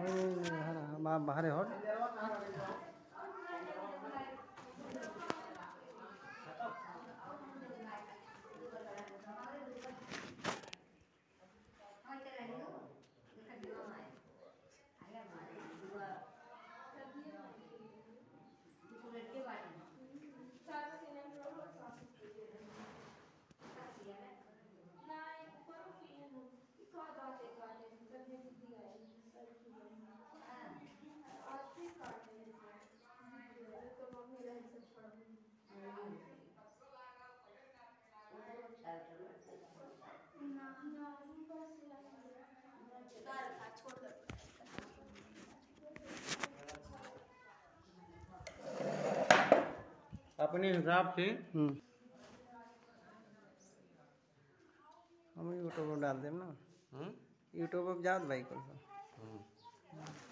बाहर हट अपने हिसाब से हम यूट्यूब पर डाल दें ना। यूट्यूब पर जात भाई को